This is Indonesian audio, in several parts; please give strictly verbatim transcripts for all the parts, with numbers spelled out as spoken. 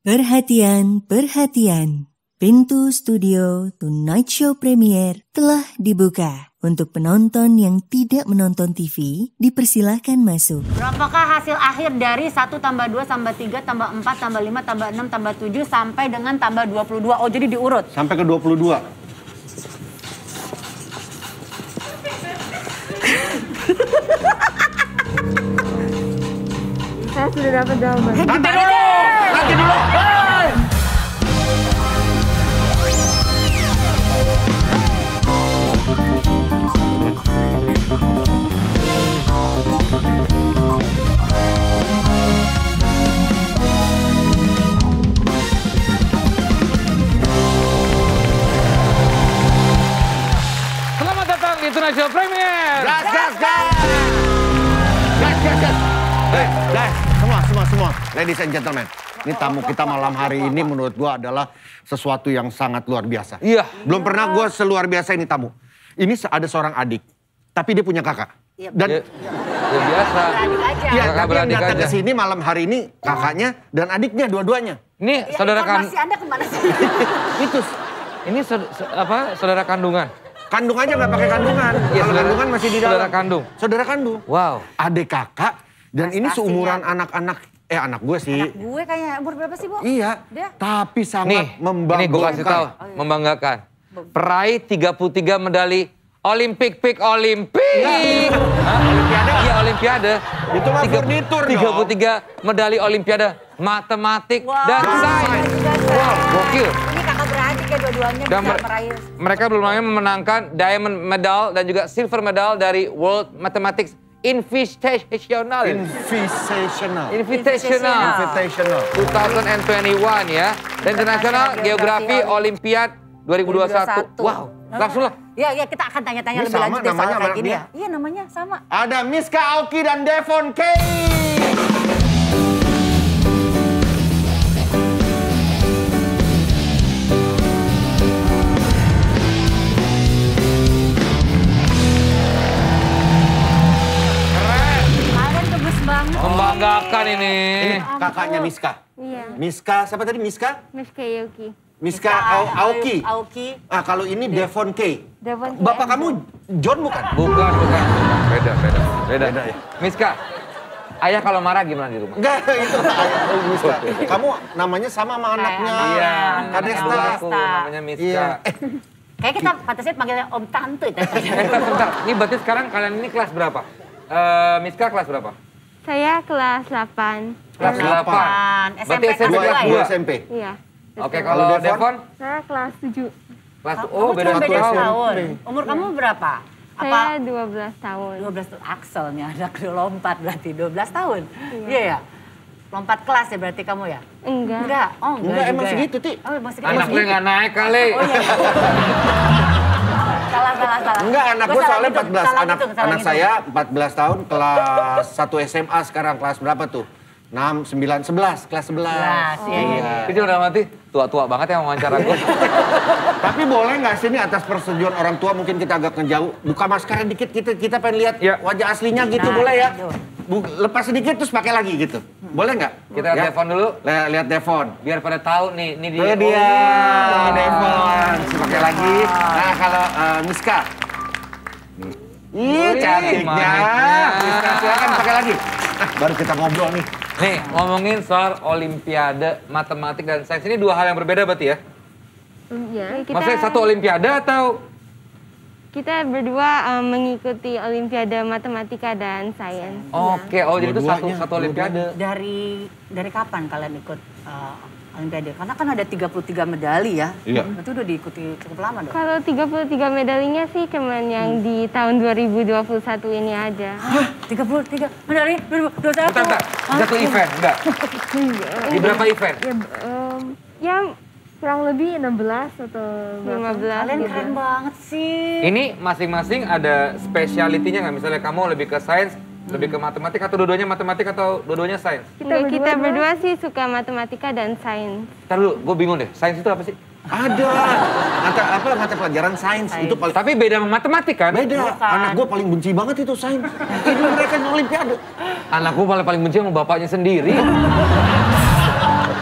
Perhatian, perhatian. Pintu studio Tonight Show Premier telah dibuka. Untuk penonton yang tidak menonton T V, dipersilahkan masuk. Berapakah hasil akhir dari satu tambah dua tambah tiga tambah empat tambah lima tambah enam tambah tujuh sampai dengan tambah dua puluh dua? Oh, jadi diurut. Sampai ke dua puluh dua. Saya sudah dapat jawaban. Nanti dulu! Nanti dulu! Hey! Selamat datang di Tonight Show Premier. Gas, gas, gas! Gas, gas, gas! Hey, guys, semua, semua, semua. Ladies and gentlemen. Ini tamu kita malam hari ini menurut gua adalah sesuatu yang sangat luar biasa. Iya. Belum pernah gua seluar biasa ini tamu. Ini ada seorang adik, tapi dia punya kakak. Dan Ya, ya biasa. Adik aja. ya, Kakak tapi yang beradik datang ke aja. sini malam hari ini kakaknya dan adiknya dua-duanya. Ini Ya, saudara kan, informasi Anda kemana sih? Itu ini saud- sa- apa saudara kandungan. kandung aja nggak pakai kandungan. Iya, Kalau saudara- kandungan masih di dalam. saudara kandung. Saudara kandung. Wow. Adik kakak dan ini Prestasinya. seumuran anak-anak eh anak gue sih. Anak gue kayaknya umur berapa sih, Bu? Iya. Dia? Tapi Nih, sangat membanggakan. ini gue kasih tahu, membanggakan. Peraih tiga puluh tiga medali Olimpik, pik Olimpik. Hah? Olimpiade? Iya, Olimpiade. Itu mah furnitur dong. tiga puluh tiga medali Olimpiade matematik Wow. dan sains. Wow, gokil. Ini kakak beradik ya dua-duanya Dan bisa mer- meraih. mereka belum lama memenangkan diamond medal dan juga silver medal dari World Mathematics Invitational. Invitational. Invitational. Invitational. dua ribu dua puluh satu ya. Dan International Geografi Olimpiad dua ribu dua puluh satu. Wow, langsung lah. Ya, ya kita akan tanya-tanya Ini lebih sama lanjut deh soal namanya kayak sama gini dia? ya. Iya namanya sama. Ada Miska Aoki dan Devon Kay. Kalian gemes banget. Membanggakan ini. Ini kakaknya Miska. Iya, Miska, siapa tadi Miska? Miss Kayuki. Miska Ao- Aoki. Aoki. Ah, kalau ini Devon Kay. Devon Bapak kamu John bukan? Bukan, bukan. Beda, beda. Beda. Beda ya? Miska, ayah kalau marah gimana di rumah? Enggak, itu ayah Miska. Kamu namanya sama sama anaknya. Iya, Kadesta. aku namanya Miska. Iya. Eh, Kayak kita pantasnya panggilnya Om Tante. Eh, bentar, bentar. Ini berarti sekarang kalian ini kelas berapa? Eh, Miska kelas berapa? Saya kelas delapan. Kelas delapan. S M P Berarti S M P kelas dua, kelas dua dua dua. S M P. Iya. Oke, betul. kalau Kalau Devon? Devon? Saya kelas tujuh. Kelas Kamu oh beda cuma satu beda tahun. setahun. Umur kamu berapa? Saya Apa? dua belas tahun. dua belas tahun. Akselnya anak lompat berarti dua belas tahun. Iya ya? Lompat kelas ya berarti kamu ya? Enggak. Enggak. Oh, enggak, Enggak, emang juga ya? segitu, Ti. Oh, emang segitu. Anak gue nggak naik kali. Oh iya. Salah, salah, salah. Enggak, anak Gua gue salah soalnya hitung, empat belas. salah Anak, hitung, salah anak hitung. saya empat belas tahun, kelas satu S M A sekarang. Kelas berapa tuh? enam, sembilan, sebelas. Kelas sebelas. Sebelas, iya, iya. Itu udah mati. Tua-tua banget yang wawancara gue. Tapi boleh nggak sih ini atas persetujuan orang tua mungkin kita agak ngejauh. Buka maskernya dikit, kita kita pengen lihat Ya. wajah aslinya gitu, Nah, boleh ya? gitu. Bu- lepas sedikit terus pakai lagi gitu. Boleh nggak? Kita lihat Devon dulu. Le- lihat Devon. Biar pada tahu nih, ini dia. Oh, dia, Oh. Devon. Bisa pakai lagi. Nah, kalau eh, Miska. Ih, Wih, cantiknya. manisnya. Miska, silakan pakai lagi. Nah, baru kita ngobrol nih. Nih, ngomongin soal Olimpiade, matematik, dan sains. Ini dua hal yang berbeda berarti ya? Iya. Kita, Maksudnya satu Olimpiade atau? kita berdua em, mengikuti Olimpiade Matematika dan Sains. Oke, oh jadi itu satu, Dua-duanya, satu Olimpiade. Dari dari kapan kalian ikut uh, Olimpiade? Karena kan ada tiga puluh tiga medali ya. Iya. Itu udah diikuti cukup lama dong. Kalau tiga puluh tiga medalinya sih cuman yang di tahun dua ribu dua puluh satu ini aja. Hah? tiga puluh tiga medali dua ribu dua puluh satu. Bentar, bentar. Satu event, enggak? Di berapa event? Ya, em, ya kurang lebih enam belas atau lima belas Kalian gitu. keren banget sih. Ini masing-masing ada speciality-nya nggak? Misalnya kamu lebih ke sains, lebih ke matematik, atau dua-duanya matematik atau dua-duanya sains? Kita, kita berdua sih suka matematika dan sains. Ntar dulu, gue bingung deh. Sains itu apa sih? Ada. Mata apa mata pelajaran sains Sains. itu paling Tapi beda sama matematik kan? beda. Bukan. Anak gue paling benci banget itu sains. Itu mereka yang olimpiade. Anakku paling paling benci sama bapaknya sendiri.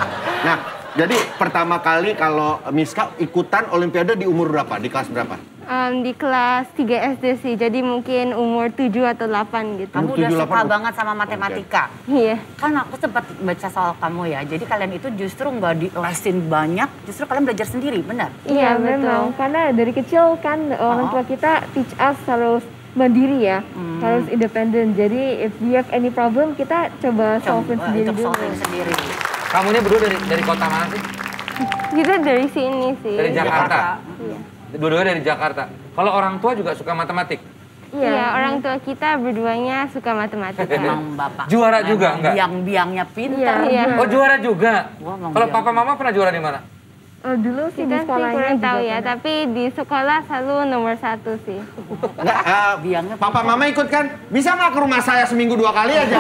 Nah, jadi pertama kali kalau Miska ikutan Olimpiade di umur berapa? Di kelas berapa? Um, di kelas tiga S D sih, jadi mungkin umur tujuh atau delapan gitu. Kamu udah tujuh, suka delapan. banget sama matematika. Iya. Kan aku sempat baca soal kamu ya, jadi kalian itu justru nggak dilesin banyak, justru kalian belajar sendiri, benar? Iya, betul. memang. Karena dari kecil kan orang tua kita teach us harus mandiri ya, Hmm. harus independen. Jadi if we have any problem, kita coba solve Coba sendiri untuk dulu. solving sendiri. Kamunya berdua dari dari kota mana sih? Kita dari sini sih. Dari Jakarta. Iya. Dua-duanya dari Jakarta. Kalau orang tua juga suka matematik. Iya, orang tua kita berduanya suka matematika. Emang bapak. Juara memang juga, enggak? Biang-biangnya pintar. Iya. Oh juara juga. Wah, emang Kalau biang. papa mama pernah juara di mana? Oh, dulu sih di Kita sih sekolahnya kurang juga tahu ya, pernah. tapi di sekolah selalu nomor satu sih. Enggak, eh, Biangnya papa mama ikut kan? Bisa nggak ke rumah saya seminggu dua kali aja?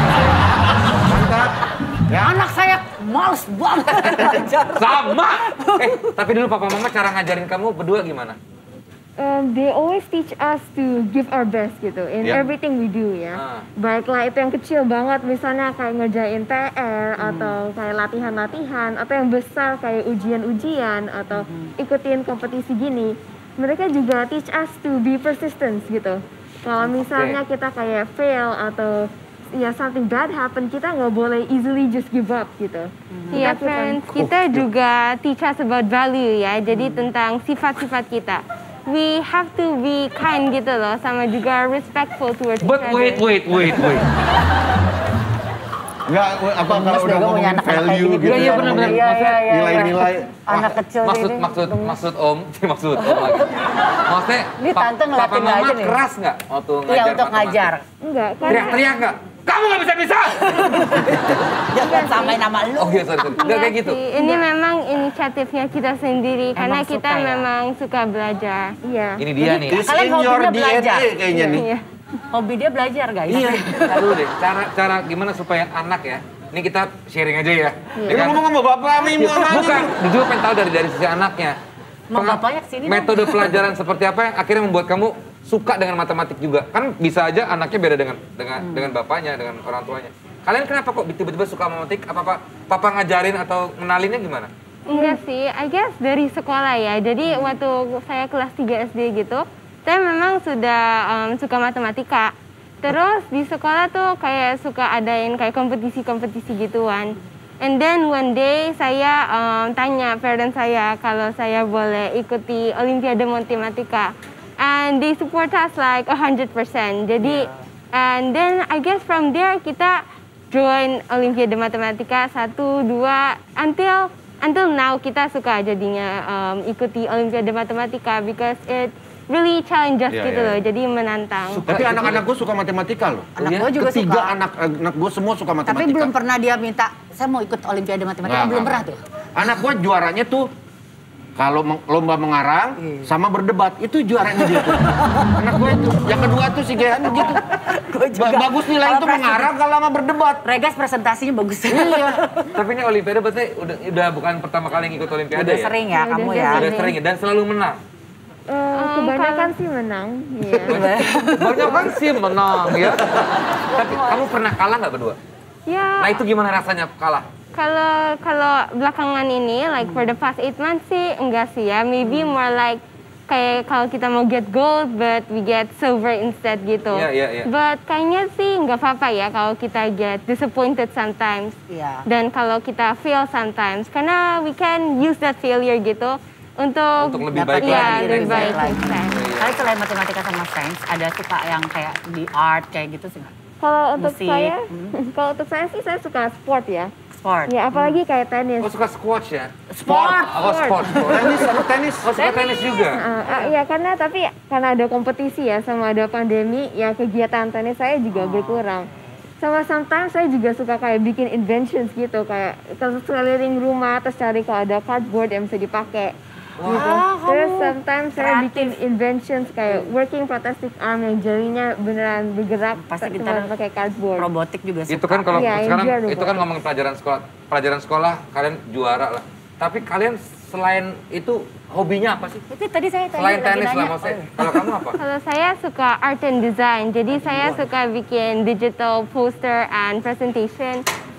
Mantap. Ya. Anak saya males banget belajar. Sama. Eh, tapi dulu papa mama cara ngajarin kamu berdua gimana? Um, they always teach us to give our best gitu in Yeah. everything we do ya. Ah. Baiklah itu yang kecil banget misalnya kayak ngerjain P R atau kayak latihan-latihan atau yang besar kayak ujian-ujian atau ikutin kompetisi gini. Mereka juga teach us to be persistent gitu. Kalau misalnya kita kayak fail atau ya something bad happen, kita nggak boleh easily just give up gitu. Iya, Kita parents kita juga teach us about value ya. Jadi tentang sifat-sifat kita. We have to be kind gitu loh, sama juga respectful towards each But other. wait, wait, wait, wait. Enggak, apa kalau Gemes udah deh, gue punya ngomongin anak-anak kayak value gini. gitu. Iya, iya, benar, benar. Iya, iya, iya. Nilai-nilai. Anak kecil Maksud, ini. maksud, maksud om, maksud om lagi. Maksudnya, Ini pa- tante papa ngeliatin mama aja nih. keras nggak waktu ngajar Iya, untuk matematik? ngajar. Enggak, karena Teriak-teriak nggak? Kamu nggak bisa-bisa! Jangan samain nama lu. Oh iya, sorry, sorry. Nggak Iya kayak gitu. sih, ini memang inisiatifnya kita sendiri karena Emang kita suka ya? memang suka belajar. iya. Ini dia nih. It's Kalian in your hobinya D N A belajar. kayaknya nih. Iya. Hobi dia belajar guys. Iya, ntar dulu deh. Cara cara gimana supaya anak ya? Ini kita sharing aja ya. Ini ngomong sama bapak nih, mau nanya. Bukan, jujur pengen tahu dari dari sisi anaknya. Mau Penga- bapaknya kesini dong. Metode pelajaran seperti apa yang akhirnya membuat kamu suka dengan matematik juga? Kan bisa aja anaknya beda dengan dengan Hmm. dengan bapaknya, dengan orang tuanya. Kalian kenapa kok tiba-tiba suka matematik? Apa apa papa ngajarin atau ngenalinnya gimana? Enggak sih, I guess dari sekolah ya. Jadi waktu saya kelas tiga S D gitu, saya memang sudah um, suka matematika. Terus di sekolah tuh kayak suka adain kayak kompetisi-kompetisi gituan. And then one day saya um, tanya parents saya kalau saya boleh ikuti Olimpiade Matematika. And they support us like one hundred percent. Jadi, and then I guess from there kita join Olimpiade Matematika satu, dua, until until now kita suka jadinya um, ikuti Olimpiade Matematika because it really challenges Iya, gitu iya. loh, jadi menantang. Tapi anak-anak gue suka matematika loh. Anak Iya? gue juga Ketiga suka. anak anak gue semua suka matematika. Tapi belum pernah dia minta, saya mau ikut Olimpiade Matematika, Nggak, belum nggak. pernah tuh. Anak gue juaranya tuh kalau meng- lomba mengarang sama berdebat itu juaranya dia tuh. Anak gue itu. Yang kedua tuh si Gehan gitu. Gue juga. Ba- bagus nilai Kalau itu presentasi- mengarang kalau sama berdebat. Regas presentasinya bagus. Iya. Tapi ini Olimpiade berarti udah udah bukan pertama kali ngikut Olimpiade Udah ya? sering ya Udah kamu sering. ya. Udah sering ya? Dan selalu menang. Eh, kebanyakan sih menang. Iya. Banyak kan sih menang ya. Tapi kamu pernah kalah nggak berdua? Ya, Nah itu gimana rasanya kalah? kalau kalau belakangan ini, like for the past eight months sih enggak sih ya. Maybe more like kayak kalau kita mau get gold, but we get silver instead gitu. Iya, iya, iya. But kayaknya sih nggak apa-apa ya kalau kita get disappointed sometimes. Iya. Dan kalau kita fail sometimes, karena we can use that failure gitu untuk, Untuk lebih Dapat baik ya, lagi. lagi, lebih lebih baik baik next time. Kalian selain matematika sama sains, ada suka yang kayak di art kayak gitu sih nggak? Kalau untuk Musik. saya, kalau untuk saya sih saya suka sport ya. Sport. Ya apalagi kayak tenis. Oh suka squash ya? Sport. Oh sport. Tenis sama tenis. Oh suka tenis juga? Uh, uh, ya karena tapi karena ada kompetisi ya sama ada pandemi ya kegiatan tenis saya juga berkurang. Sama sometimes saya juga suka kayak bikin inventions gitu kayak kalau sekeliling rumah terus cari kalau ada cardboard yang bisa dipakai. Gitu. Wah, Terus kamu sometimes saya kreatif. bikin inventions kayak working prosthetic arm yang jarinya beneran bergerak Pasti cuma kita pakai cardboard. Robotik juga suka. Itu kan kalau Iya, sekarang enjoy itu kan robotik. ngomongin pelajaran sekolah, pelajaran sekolah kalian juara lah. Tapi kalian selain itu hobinya apa sih? Itu tadi saya tanya Selain lagi tenis lah nanya. maksudnya. Kalau kamu apa? Kalau saya suka art and design, jadi saya suka bikin digital poster and presentation.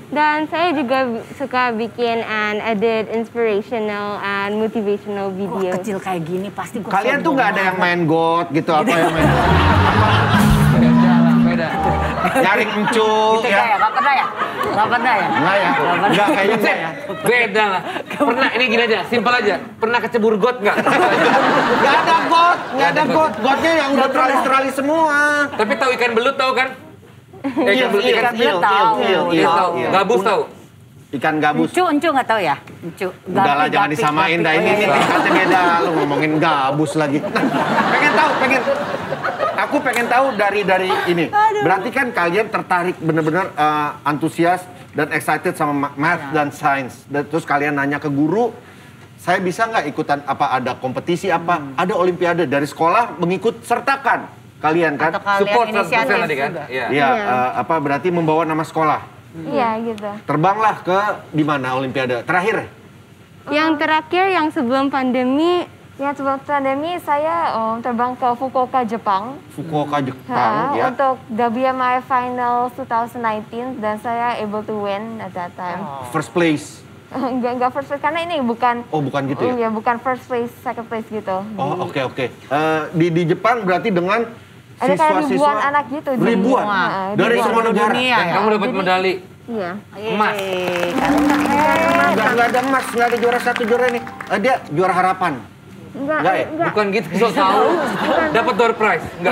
Dan saya juga suka bikin and edit inspirational and motivational video. Wah, kecil kayak gini pasti gue Kalian tuh nggak ada yang main God gitu, apa yang main Beda lah, beda. nyaring encu Gitu ya? ya, gak pernah ya? Gak pernah ya? Enggak ya? Enggak, kayaknya enggak ya? Beda lah. Pernah, ini gini aja, simpel aja. Pernah kecebur got nggak? Nggak ada God, nggak ada God. Godnya yang udah teralis-teralis semua. Tapi tahu ikan belut tahu kan? Eh, Iya, ikan belut, iya, ikan iya, belut tahu. iya, Iya, iya, tahu. iya. Gabus tahu. Ikan gabus. Encu, encu gak tahu ya? Encu. Udah lah, jangan disamain dah. Ini, ini tingkatnya beda. Lu ngomongin gabus lagi. Pengen tahu, pengen. Aku pengen tahu dari dari ini. Berarti kan kalian tertarik bener-bener uh, antusias dan excited sama ma- math dan science. Dan terus kalian nanya ke guru, saya bisa nggak ikutan apa ada kompetisi apa? Ada olimpiade dari sekolah mengikut sertakan kalian kan? Atau kalian Support seratus persen inisiatif tadi kan? juga. Iya. Iya, uh, apa berarti membawa nama sekolah. Iya gitu. Terbanglah ke di mana olimpiade terakhir? Yang terakhir yang sebelum pandemi, Ya sebelum pandemi saya um, terbang ke Fukuoka, Jepang. Fukuoka Jepang Ha, ya. Untuk W M I Finals dua ribu sembilan belas dan saya able to win at that time. First place. Enggak enggak first place karena ini bukan Oh, bukan gitu ya? Iya, bukan first place, second place gitu. Oh, oke oke. Eh, di di Jepang berarti dengan Ada kayak siswa-siswa ribuan anak gitu di- Ribuan. Wah, Dari ribuan. semua negara. dunia Dan ya? kamu dapat medali Iya. emas. Yeay, Enggak enggak ada emas, enggak ada juara satu juara ini. Eh, dia juara harapan. Enggak, Enggak ya? Bukan gitu, so tahu. Dapat door prize. Enggak.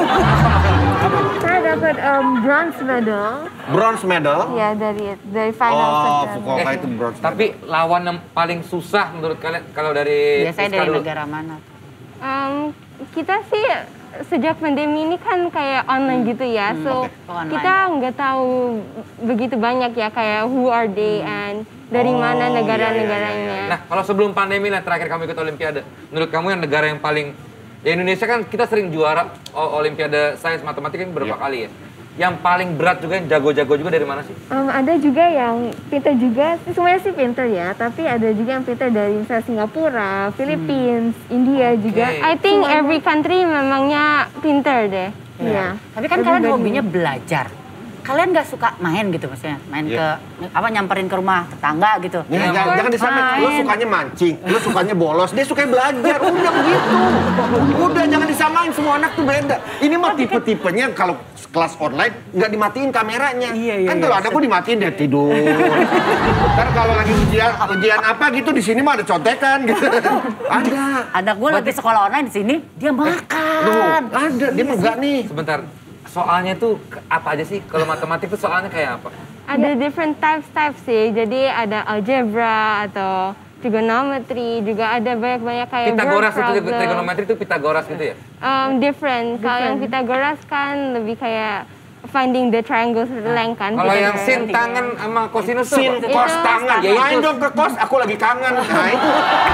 saya dapat um, bronze medal. Bronze medal. Ya dari dari final Oh, session. Fukuoka itu bronze medal. Tapi lawan yang paling susah menurut kalian kalau dari biasanya Rizka dari dulu? negara mana? um, kita sih sejak pandemi ini kan kayak online gitu ya, so oke. Online. kita nggak tahu begitu banyak ya kayak who are they and dari Oh, mana iya, iya, negara-negaranya. Nah, kalau sebelum pandemi lah terakhir kamu ikut Olimpiade, menurut kamu yang negara yang paling ya Indonesia kan kita sering juara o- Olimpiade Sains Matematika ini berapa Iya. kali ya? Yang paling berat juga yang jago-jago juga dari mana sih? Um, ada juga yang pintar juga, semuanya sih pintar ya, tapi ada juga yang pintar dari misalnya Singapura, Philippines, India juga. I think every country memangnya pinter deh. Iya. Tapi kan kalian hobinya belajar. Kalian nggak suka main gitu maksudnya? Main Iya. ke, apa nyamperin ke rumah tetangga gitu? Ya, jangan, jangan disamain. Lu Main. sukanya mancing, lu sukanya bolos, dia sukanya belajar. Udah gitu. Udah jangan disamain, semua anak tuh beda. Ini mah tipe-tipenya kalau kelas online nggak dimatiin kameranya. Iya, iya, kan iya. kalau ada aku dimatiin dia tidur. Ntar kalau lagi ujian ujian apa gitu di sini mah ada contekan gitu. Ada. Anak gue lagi sekolah online di sini, dia makan. Tuh, ada. Dia mah enggak nih. Sebentar, soalnya tuh ke- apa aja sih? Kalau matematik tuh soalnya kayak apa? Ada different types types sih. Jadi ada algebra atau trigonometry, juga ada banyak-banyak kayak Pitagoras word itu, problem. trigonometri itu Pitagoras gitu ya? Um, different. Kalau yang Pitagoras kan lebih kayak finding the triangles with the length kan. Kalau yang Pythagoras. sin tangan sama kosinus tuh Sin apa? kos Itu tangan. Ya, itu. Main dong ke kos, aku lagi kangen. Nah, itu.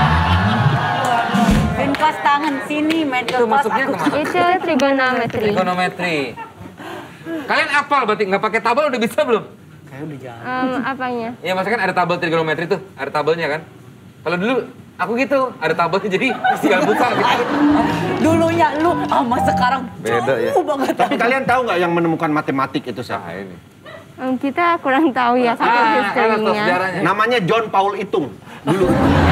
Main kos tangan sini, main ke Itu kos. masuknya aku- kemana? Itu trigonometry. Trigonometri. Kalian apal berarti nggak pakai tabel udah bisa belum? Kayak udah jalan. Um, apanya? Iya maksudnya kan ada tabel trigonometri tuh, ada tabelnya kan. Kalau dulu aku gitu, ada tabelnya jadi tinggal buka gitu. Dulunya lu sama sekarang Beda ya. jauh banget. Tapi kalian tahu nggak yang menemukan matematik itu, Sa? Nah ini. Um, kita kurang tahu ya satu Ah, kan atau historinya. sejarahnya. Namanya John Paul Itung. Dulu.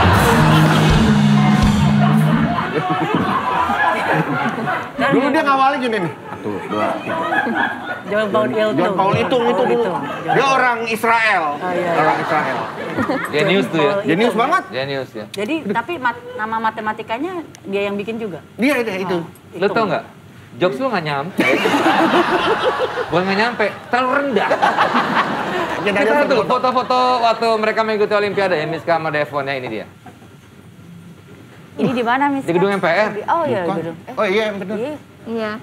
Dulu dia ngawalnya gini nih. Satu, dua, tiga. John Paul Itung. John Paul Itung itu dulu. Itung. Dia orang Israel. iya. Orang Israel. Genius tuh ya. Genius banget. Genius ya. Jadi tapi mat- nama matematikanya dia yang bikin juga. Dia dia itu. Lo tau nggak? Jokes lu nggak nyampe. Bukan nggak nyampe, terlalu rendah. Ya, dari Kita lihat foto- dulu foto-foto waktu mereka mengikuti Olimpiade ya, Miska sama Devon ya, ini dia. Ini di mana Miss? Di gedung M P R. Oh iya, Bukan. gedung. Eh, Oh iya, benar. iya. Iya.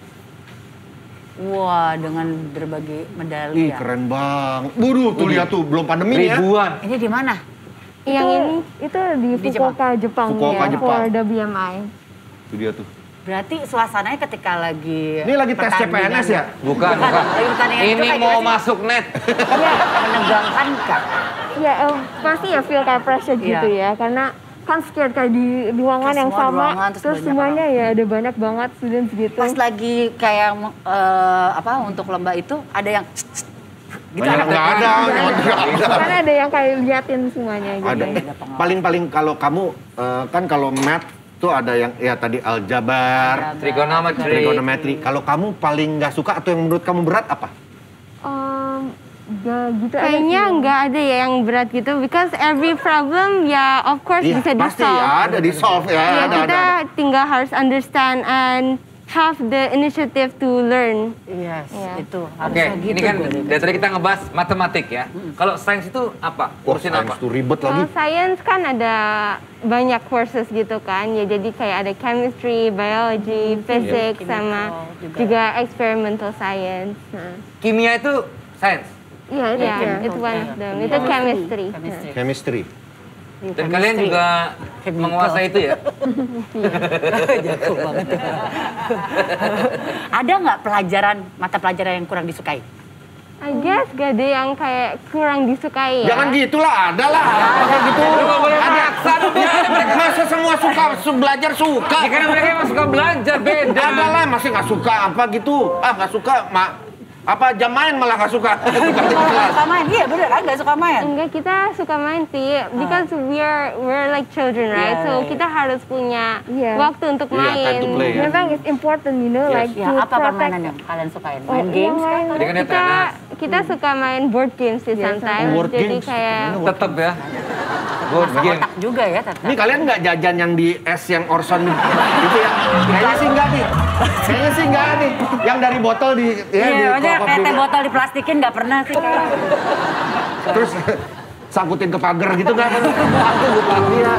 Wah, dengan berbagai medali Ih, ya. keren banget. Buru tuh lihat tuh, belum pandemi nih ya. Ribuan. Ini di mana? Yang ini Itu di Di Fukuoka, Jepang, Fukuoka, ya, Jepang. for W M I. Itu dia tuh. Berarti suasananya ketika lagi Ini lagi tes C P N S ya? Bukan, bukan. Lagi pertandingan itu Ini kayak mau gimana sih? masuk net. Iya, menegangkan kan? Ya, em, pasti ya feel kayak pressure Iya. gitu ya, karena kan scared kayak di ruangan Kayak yang semua sama, ruangan, terus terus banyak semuanya ya ada banyak banget students gitu. Pas lagi kayak eh, apa untuk lomba itu ada yang gitu. Banyak nggak ada, nggak ada. Karena ada yang kayak liatin semuanya gitu. Ada. Paling-paling kalau kamu uh, kan kalau math tuh ada yang ya tadi aljabar, Trigonometri. trigonometri. Kalau kamu paling nggak suka atau yang menurut kamu berat apa? Um, gak gitu aja Kayaknya sih. nggak ada ya yang berat gitu, because every problem ya of course Iya, bisa pasti di-solve. ada di solve ya. Ya, ada, kita ada, ada. tinggal harus understand and have the initiative to learn. Yes, Iya. itu Oke, harusnya gitu. ini kan gue deh. dari tadi kita ngebahas matematik ya. Kalau sains itu apa? Wah, Urusin sains apa? tuh ribet lagi. Kalau science kan ada banyak courses gitu kan, ya jadi kayak ada chemistry, biology, physics, sama juga. juga experimental science. Nah, Kimia itu sains. Iya, itu ya, ya. itu one of them. Itu chemistry. Chemistry. Chemistry. Dan kalian juga Chemical. menguasai itu ya? Jago banget. Ada nggak pelajaran, mata pelajaran yang kurang disukai? I guess gak ada yang kayak kurang disukai ya. Jangan gitulah, ada lah. Apa gitu? Ada masa semua suka su- belajar suka. Ya karena mereka emang suka belajar, beda. Ada lah, masih nggak suka apa gitu. Ah nggak suka, mak. Apa jam main malah nggak suka. Suka di Kalau kelas. suka main, iya bener kan nggak suka main. Enggak, kita suka main sih, because we're we're like children, right? Yeah, So yeah. kita harus punya Yeah. waktu untuk Iya, time main. to play ya. Memang it's important, you know, like Ya, to apa protect. permainan yang kalian sukain? Oh, Main iya, games main. kan? Jadi kan dia Kita tenis. kita suka main board games sih Yeah, sometimes. Board Jadi games? kayak Tetap ya. Board Masak game. otak juga ya tetap. Ini kalian nggak jajan yang di es yang Orson itu ya? Kayaknya sih nggak nih. Kayaknya sih nggak nih. Yang dari botol di ya di Iya, maksudnya kopi. kayak teh botol diplastikin nggak pernah sih. Terus sangkutin ke pagar gitu kan? Aku lupa dia.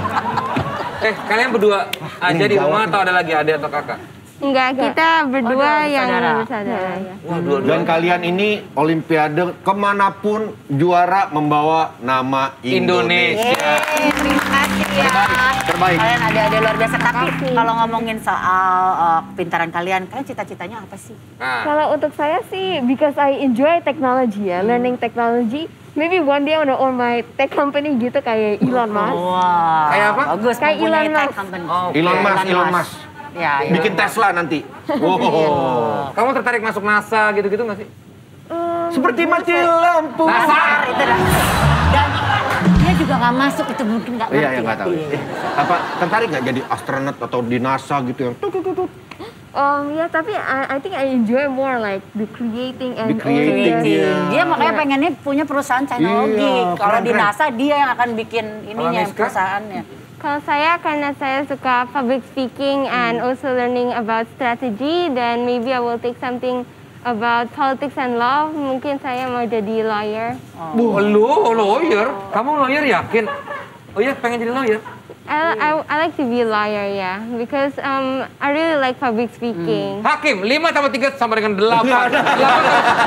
Eh, kalian berdua aja Ini di rumah gawat atau ada lagi adik atau kakak? enggak, kita berdua Oh, yang bersaudara. bersaudara ya. Wah, dua-dua. Dan kalian ini Olimpiade kemanapun juara membawa nama Indonesia. Indonesia. Yeay, terima kasih ya. Terbaik. Kalian ada-ada luar biasa. Tapi kalau ngomongin soal uh, kepintaran kalian, kalian cita-citanya apa sih? Nah, Kalau untuk saya sih, because I enjoy technology ya, learning technology. Maybe one day I wanna own my tech company gitu kayak Elon Musk. Wah, Kayak apa? bagus. Kayak mempunyai Elon tech Musk. company. Oh, oke. Elon Musk, Elon Musk. Ya, ya. Bikin Tesla nanti. Wow. Kamu tertarik masuk NASA gitu-gitu nggak sih? Um, Seperti mati lampu. Dasar itu dah. Dan dia juga nggak masuk, itu mungkin nggak ngerti. Iya, ya nggak tahu. Iya. Eh, Apa tertarik nggak jadi astronot atau di NASA gitu yang tut, tut, tut, tut. um, ya tapi I, I think I enjoy more like the creating and The creating, all the- iya. Dia makanya Iya. pengennya punya perusahaan teknologi. Iya, Kalau di keren-keren. NASA dia yang akan bikin ininya Niska? perusahaannya. Kalau saya karena saya suka public speaking and also learning about strategy, then maybe I will take something about politics and law. Mungkin saya mau jadi lawyer. Oh, lu lawyer? Kamu lawyer yakin? Oh iya, pengen jadi lawyer? I, I, I like to be a lawyer, yeah, because um, I really like public speaking. Hakim, lima tambah tiga sama dengan delapan. delapan.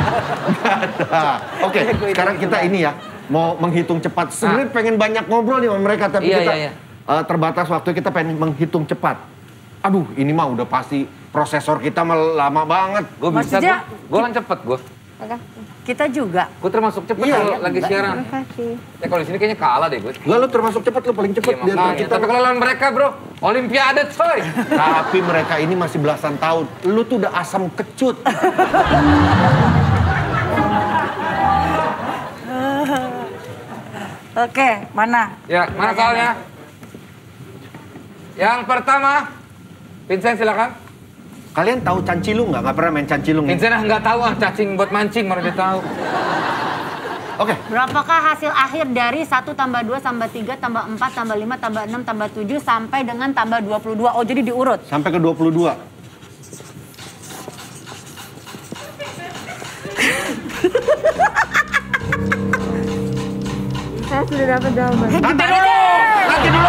Nah, Oke, sekarang kita ini ya mau menghitung cepat. Sebenarnya pengen banyak ngobrol nih sama mereka, tapi Iya, kita iya, iya. eh, terbatas waktu, kita pengen menghitung cepat. Aduh, ini mah udah pasti prosesor kita mah lama banget. Gue bisa, Maksudnya- gue kan cepet gue. Kita juga. Gue termasuk cepet Iya, kalau iya, lagi siaran. Terima kasih. Ya kalau di sini kayaknya kalah deh gue. Gak, lu termasuk cepat, lu paling cepat Iya, di antara makanya. kita. Tapi kalau lawan mereka bro, Olimpiade coy. Tapi mereka ini masih belasan tahun. Lu tuh udah asam kecut. Oke, mana? Ya, mana soalnya? Yang pertama, Vincent silakan. Kalian tahu cancilung nggak? Nggak pernah main cancilung ya? Vincent ah nggak tahu ah cacing buat mancing baru dia tahu. Oke, Berapakah hasil akhir dari satu tambah dua tambah tiga tambah empat tambah lima tambah enam tambah tujuh sampai dengan tambah dua puluh dua? Oh, jadi diurut. sampai ke dua puluh dua. Saya sudah dapat jawaban. Nanti dulu! Nanti dulu!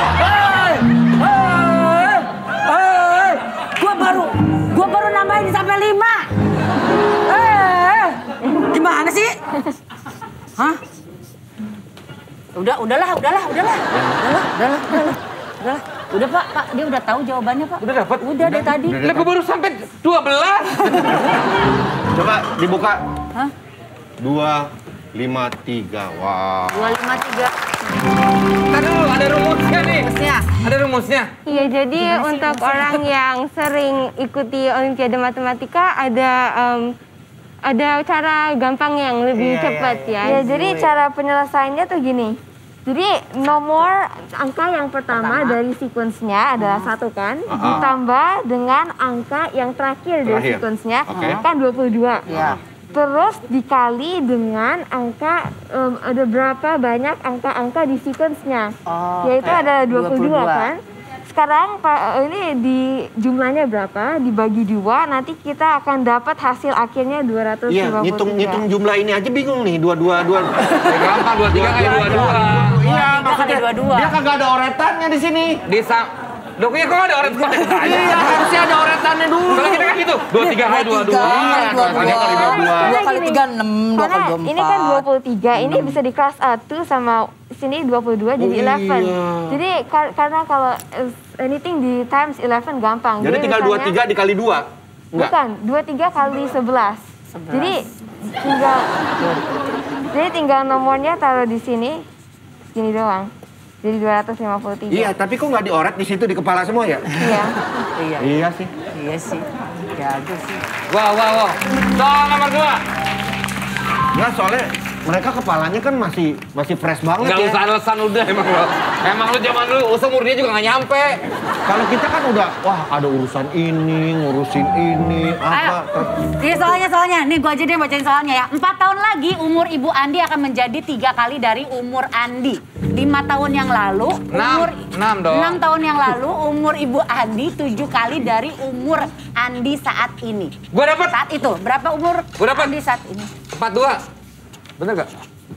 Gua baru, gua baru nambahin sampai lima. Eh, gimana sih? Hah? Udah, udahlah, udahlah, udahlah, udahlah, udahlah, udahlah, udahlah. Udah Pak, Pak, dia udah tahu jawabannya Pak. Udah dapat? Udah dari tadi. Udah. Lah gue baru sampai dua belas. Coba dibuka. Hah? Dua, lima, tiga. Wah. Dua lima tiga. Tadi dulu ada rumusnya nih. Terusnya. Ada rumusnya. Iya, jadi untuk orang yang sering ikuti Olimpiade Matematika ada um, ada cara gampang yang lebih Iya, cepat iya, ya. Ya, jadi cara penyelesaiannya tuh gini. Jadi nomor angka yang pertama, Pertama. dari sequence-nya adalah satu kan, Ah. ditambah dengan angka yang terakhir dari Terakhir. sequence-nya Oke. kan dua puluh dua. Iya. Terus dikali dengan angka, em, ada berapa banyak angka-angka di sequence-nya. Oh, Yaitu oke. ada dua puluh dua dua puluh dua. kan. Sekarang Pak, ini di jumlahnya berapa, dibagi dua, nanti kita akan dapat hasil akhirnya dua ratus lima Iya, puluh tiga. ngitung ngitung jumlah ini aja bingung nih, dua dua dua. Ya, gampang dua tiga kali dua dua. Iya, tiga maksudnya kali dua-dua. dia kagak ada oretannya di sini. Di sam Dok, ya kok ada orang tua? Iya, harusnya ada oretannya dulu. Kalau kita kan gitu, dua tiga kali dua dua. Iya, dua tiga kali dua dua. Dua kali Gini, tiga, enam. Dua Karena kali dua, empat. ini kan dua puluh tiga, ini bisa di kelas satu sama sini dua puluh dua jadi Oh, eleven. iya. Jadi kar- karena kalau uh, anything di times eleven gampang. Jadi tinggal dua misalnya- tiga dikali dua. Enggak. Bukan, dua tiga kali sebelas. Jadi tinggal jadi tinggal nomornya taruh di sini, segini doang. Jadi dua ratus lima puluh tiga. Iya, tapi kok nggak dioret di situ di kepala semua ya? Iya. Iya. Iya sih. Iya sih. Jago sih. Wow, wow, wow. Soal nomor dua. Nggak, soalnya mereka kepalanya kan masih masih fresh banget Nggak ya. usah alasan udah emang lo. Emang lu zaman dulu umur dia juga nggak nyampe. Kalau kita kan udah, wah ada urusan ini, ngurusin ini, Ayo, apa. ini soalnya soalnya, nih gua aja deh bacain soalnya ya. Empat tahun lagi umur Ibu Andi akan menjadi tiga kali dari umur Andi. Lima tahun yang lalu Enam. umur Enam dong. enam tahun yang lalu umur Ibu Andi tujuh kali dari umur Andi saat ini. Gua dapat Saat itu berapa umur Gua dapat. Andi saat ini? empat dua. Bener gak?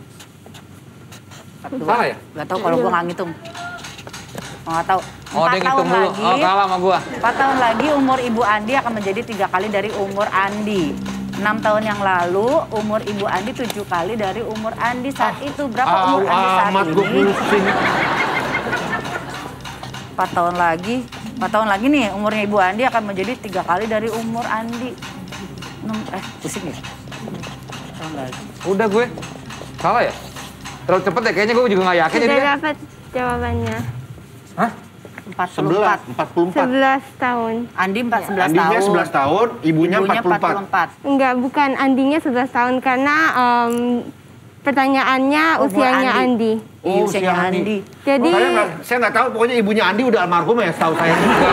Salah ya? Gak tahu kalau gua nggak ngitung. Nggak tahu. Oh, Empat dia tahun ngitung dulu. lagi. Oh, kalah sama gua. Empat tahun lagi umur Ibu Andi akan menjadi tiga kali dari umur Andi. Enam tahun yang lalu umur Ibu Andi tujuh kali dari umur Andi saat itu. Berapa umur Au, Andi saat amat gue ini? pusing. Empat tahun lagi. Empat tahun lagi nih umurnya Ibu Andi akan menjadi tiga kali dari umur Andi. Enam, eh pusing ya? Empat tahun lagi. Udah gue. Salah ya? Terlalu cepet ya, kayaknya gue juga gak yakin Sudah jadi. dapat jawabannya. Hah? Empat puluh Sebelas, empat. empat puluh empat. sebelas tahun. Andi empat sebelas Andinya tahun. sebelas tahun, ibunya empat puluh empat. empat. Enggak, bukan Andinya sebelas tahun karena em, pertanyaannya Umur usianya Andi. Andi. Iya, Oh, usianya usia Andi. Andi. Jadi Saya nggak, saya nggak tahu, pokoknya ibunya Andi udah almarhum ya, setahu saya.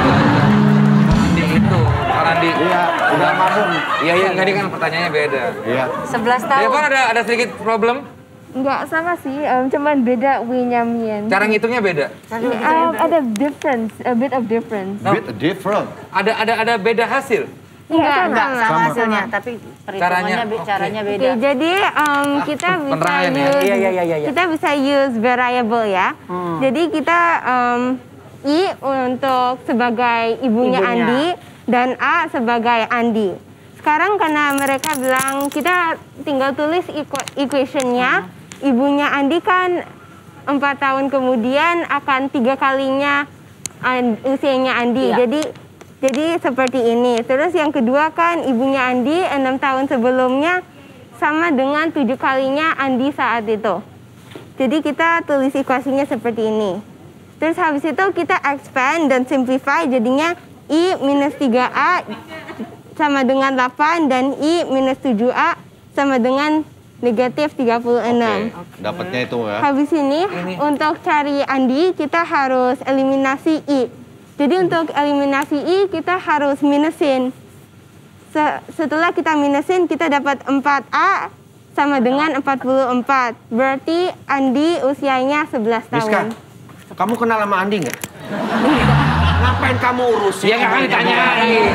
Andi itu. Karena Andi. Iya, udah almarhum. Iya, iya. Tadi kan pertanyaannya beda. Iya. sebelas Ya tahun. kan ada, ada sedikit problem. Enggak sama sih, em, cuman beda we-nya Mian. Cara ngitungnya beda. Em, ada difference, a bit of difference. Bit different. Ada ada ada beda hasil. enggak, Enggak sama. sama hasilnya, tapi perhitungannya Caranya, be- oke. caranya Oke, beda. jadi em, kita bisa penerangin ya. use Iya, iya, iya, iya. kita bisa use variable ya. Jadi kita em, I untuk sebagai ibunya, Ibunya. Andi dan A sebagai Andi. Sekarang karena mereka bilang kita tinggal tulis equa- equationnya, ibunya Andi kan empat tahun kemudian akan tiga kalinya an- usianya Andi. Iya. Jadi jadi seperti ini. Terus yang kedua kan ibunya Andi enam tahun sebelumnya sama dengan tujuh kalinya Andi saat itu. Jadi kita tulis equasinya seperti ini. Terus habis itu kita expand dan simplify jadinya I minus tiga A sama dengan delapan dan I minus tujuh A sama dengan negatif tiga puluh enam. Oke, dapatnya itu ya. Habis ini, untuk cari Andi kita harus eliminasi I. Jadi untuk eliminasi I kita harus minusin. Se- setelah kita minusin kita dapat empat A sama dengan empat puluh empat. Berarti Andi usianya sebelas Rizka, tahun. kamu kenal sama Andi nggak? Ngapain kamu urusin? Iya nggak kan ditanyain.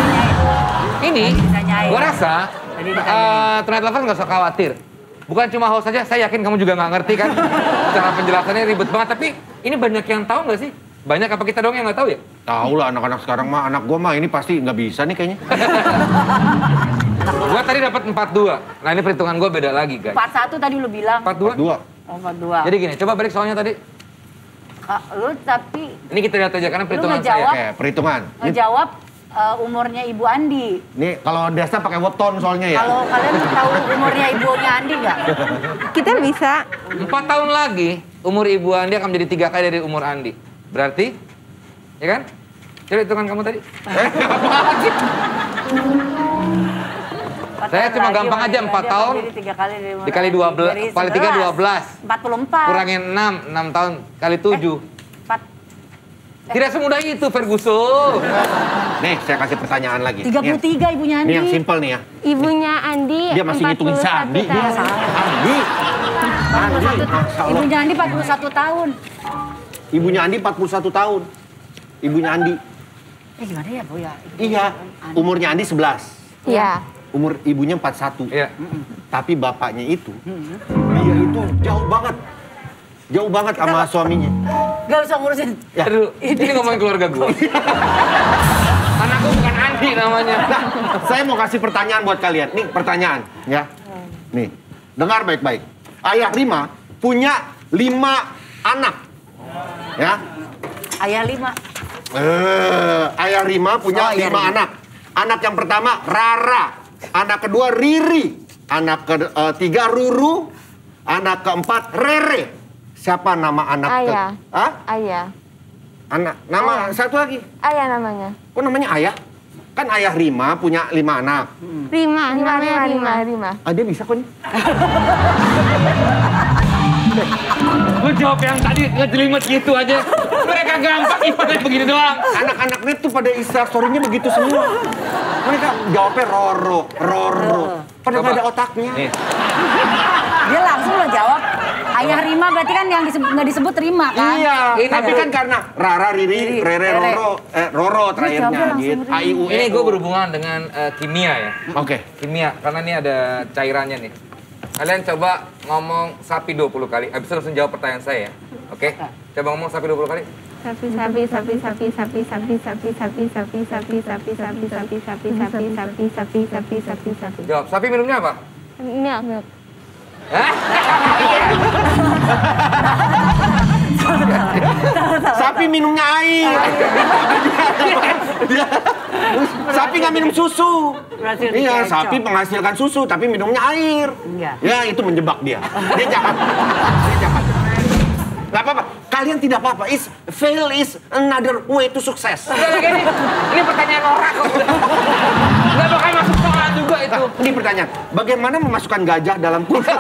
Ini, Ditanyain. gua rasa Tadi ditanyain. uh, Tonight Lovers nggak usah khawatir. Bukan cuma host saja, saya yakin kamu juga nggak ngerti kan. Cara penjelasannya ribet banget, tapi ini banyak yang tahu nggak sih? Banyak apa kita doang yang nggak tahu ya? Tahu lah anak-anak sekarang mah, anak gua mah ini pasti nggak bisa nih kayaknya. Gua tadi dapat empat dua. Nah ini perhitungan gua beda lagi guys. Empat satu tadi lu bilang. empat dua. Dua. Oh, empat dua. Jadi gini, coba balik soalnya tadi. Ah, lu tapi Ini kita lihat aja karena perhitungan ngejawab. saya. Oke, perhitungan. Ini, ngejawab eh, umurnya Ibu Andi. nih kalau Desta pakai weton soalnya ya. Kalau kalian tahu umurnya ibunya Andi nggak? Kita bisa. Empat tahun lagi umur ibu Andi akan menjadi tiga kali dari umur Andi. Berarti, ya kan? Coba hitungan kamu tadi. Eh, apaan sih? Saya cuma gampang aja empat tahun. tiga kali Dikali dua belas, kali tiga dua belas. empat puluh empat. Kurangin enam, enam tahun kali tujuh. empat. Tidak semudah itu, Ferguson. Nih, saya kasih pertanyaan lagi. tiga puluh tiga ibunya Andi. Ini yang simpel nih ya. Ibunya Andi Dia masih ngitungin si Andi. tahun. Andi. Andi. Masya Allah. Ibunya Andi empat puluh satu tahun. Ibunya Andi empat puluh satu tahun. Ibunya Andi. Eh gimana ya Bu ya? Iya. Umurnya Andi sebelas. Iya. Umur ibunya empat puluh satu. Iya. Tapi bapaknya itu, dia itu jauh banget. Jauh banget sama suaminya. Gak usah ngurusin. Ya. Aduh, ini ngomongin keluarga gue. Anakku bukan Andi namanya. Nah, saya mau kasih pertanyaan buat kalian. Nih pertanyaan, ya. Nih, dengar baik-baik. Ayah Rima punya lima anak, ya. Ayah lima. Eh, Ayah Rima punya Oh, iya, lima Rima. anak. Anak yang pertama Rara, anak kedua Riri, anak ketiga Ruru, anak keempat Rere. Siapa nama anak Ayah. ke... Hah? Ayah. Anak, nama Ayah. satu lagi. Ayah namanya. Kok namanya Ayah? Kan Ayah Rima punya lima anak. Rima, Rima, namanya Rima, Rima. Rima, Rima. Ah, dia bisa kok nih. Lu jawab yang tadi ngejelimet gitu aja. Mereka gampang, ibaratnya begini doang. Anak-anaknya tuh pada Insta story-nya begitu semua. Mereka jawabnya Roro, Roro. Pada nggak ada otaknya. Nih, Dia langsung lo jawab. Ayah Rima berarti kan yang disebut, nggak disebut Rima kan? Iya, Ini tapi ada- kan karena Rara, Riri, Riri, Rere, Rere. Roro, eh, Roro terakhirnya jawabnya gitu. langsung A I U E ini O. gue berhubungan dengan eh, kimia ya. Oke. Kimia, karena ini ada cairannya nih. Kalian coba ngomong sapi dua puluh kali, habis itu langsung jawab pertanyaan saya ya. Oke? Coba ngomong sapi dua puluh kali. Sapi, sapi, sapi, sapi, sapi, sapi, sapi, sapi, sapi, sapi, sapi, sapi, sapi, sapi, sapi, sapi, sapi, sapi, sapi, sapi. Jawab, sapi minumnya apa? Milk, milk. Hah? Sapi minumnya air. Dia- sapi nggak minum susu. Berarti Iya, dikecoh. sapi menghasilkan susu tapi minumnya air. Iya. Ya, itu menjebak dia. Dia jahat. Dia jahat. Gak apa-apa. Kalian tidak apa-apa. Is fail is another way to success. Udah lagi nih, ini pertanyaan orang kok. Nggak bakal masuk soal juga itu. Ini pertanyaan. Bagaimana memasukkan gajah dalam kulkas?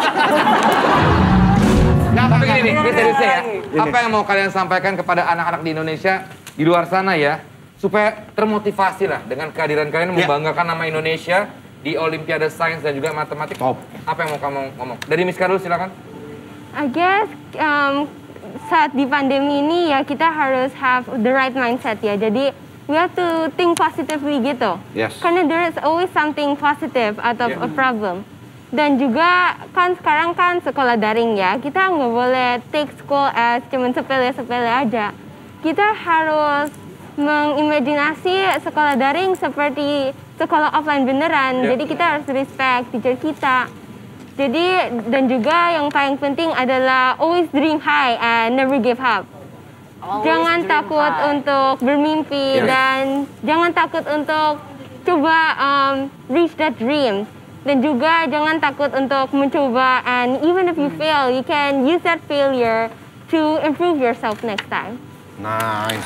Nah, tapi gini nih, ini seriusnya ya. Ini. Apa yang mau kalian sampaikan kepada anak-anak di Indonesia, di luar sana ya, supaya termotivasi lah dengan kehadiran kalian Ya. membanggakan nama Indonesia di Olimpiade Sains dan juga Matematik. Top. Apa yang mau kamu ngomong? Dari Miska dulu silakan. I guess um, saat di pandemi ini ya kita harus have the right mindset ya. Jadi we have to think positively gitu. Yes. Karena there is always something positive out of Yeah. a problem. Dan juga kan sekarang kan sekolah daring ya. Kita nggak boleh take school as cuman sepele-sepele aja. Kita harus mengimajinasi sekolah daring seperti sekolah offline beneran. Yeah. Jadi kita harus respect teacher kita. Jadi dan juga yang paling penting adalah always dream high and never give up. Always Jangan dream takut high. untuk bermimpi Yes. dan jangan takut untuk coba um, reach that dream. Dan juga jangan takut untuk mencoba and even if you fail, you can use that failure to improve yourself next time. Nice.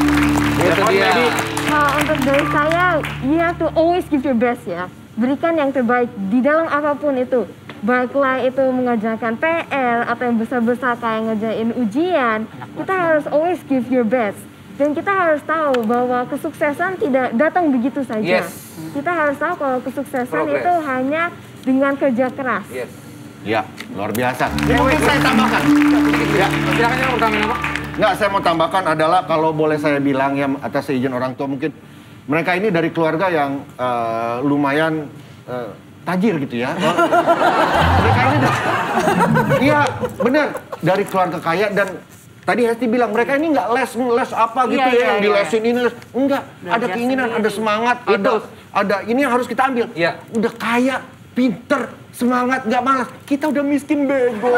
Itu dia. Kalau untuk dari saya, you have to always give your best ya. Berikan yang terbaik di dalam apapun itu. Baiklah itu mengerjakan P R atau yang besar-besar kayak ngerjain ujian, kita harus always give your best. Dan kita harus tahu bahwa kesuksesan tidak datang begitu saja. Yes. Kita harus tahu kalau kesuksesan Progress. itu hanya dengan kerja keras. Yes. Ya, luar biasa. Mungkin saya tambahkan. Ya, Silakan yang pertama apa? nggak, saya mau tambahkan adalah kalau boleh saya bilang ya atas izin orang tua mungkin mereka ini dari keluarga yang eh, lumayan eh, tajir gitu ya. Mereka ini, iya benar dari keluarga kaya dan tadi Hesti bilang mereka ini nggak les les apa gitu Iya, ya iya, yang iya. dilesin ini les. Enggak, ada Belajar keinginan, sendiri. ada semangat, ada ada ini yang harus kita ambil. Iya. Udah kaya, pinter, semangat, nggak malas. Kita udah miskin bego.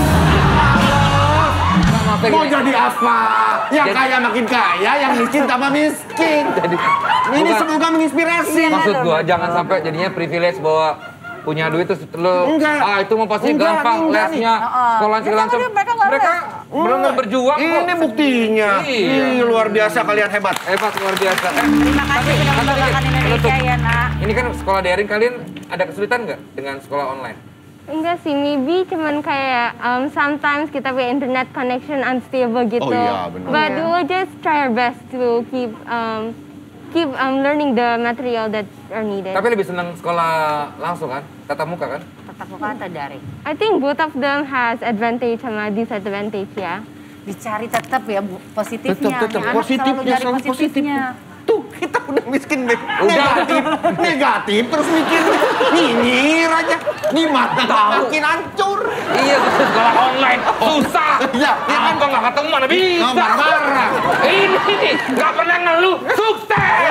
Maksudnya Mau gini, jadi apa? Yang Jadi- kaya makin kaya, yang miskin tambah miskin. Jadi, Ini bukan- semoga menginspirasi. maksud gua jangan sampai jadinya privilege bahwa punya duit terus lo, Enggak. ah itu mau pasti Enggak, gampang enggak nih. lesnya, sekolah segala macam. Mereka nggak Mereka les. benar-benar berjuang kok. Ini buktinya. Iya. Ih, luar biasa kalian hebat. Hebat luar biasa. Eh, Terima kasih sudah satu lagi, membanggakan Indonesia penutup. ya nak. Ini kan sekolah daring, kalian ada kesulitan nggak dengan sekolah online? Enggak sih, maybe cuman kayak um, sometimes kita punya internet connection unstable gitu. Oh iya, benar. But we will just try our best to keep um, keep um, learning the material that are needed. Tapi lebih senang sekolah langsung kan? Tatap muka kan? Tetap muka atau daring? I think both of them has advantage sama disadvantage ya. Dicari tetap ya bu, positifnya. Tetap, tetap. Ya, anak Positifnya, selalu cari selalu positifnya. Tuh, kita udah miskin deh. Negatif, negatif terus mikir nyinyir aja. Gimana makin hancur. Iya, betul sekolah online susah. Iya, iya kan? Apa nggak ketemu mana bisa? Oh, marah-marah. Ini nih nggak pernah ngeluh, sukses.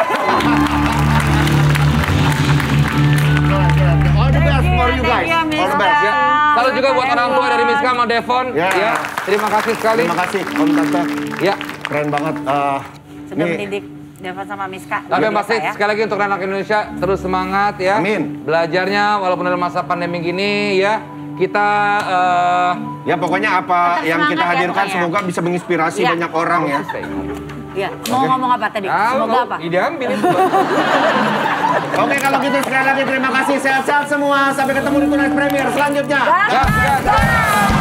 All the best for you guys. Thank you, All the best. Ya. Salut juga buat orang tua dari Miska sama Devon. Ya. Ya. Terima kasih sekali. Terima kasih Om Tante. Ya. Keren banget. Eh, Sudah nih, mendidik Devon sama Miska. Tapi yang Luar pasti biasa ya. sekali lagi untuk anak Indonesia terus semangat ya. Amin. Belajarnya walaupun dalam masa pandemi gini ya. Kita eh, ya pokoknya apa Tetap yang kita semangat ya hadirkan pokoknya. semoga bisa menginspirasi Iya. banyak orang ya. Iya, mau ngomong apa tadi? tahu, Semoga apa? ide ambil itu. Oke kalau gitu sekali lagi terima kasih sehat-sehat semua. Sampai ketemu di Tonight Premier selanjutnya. Ya, ya, ya.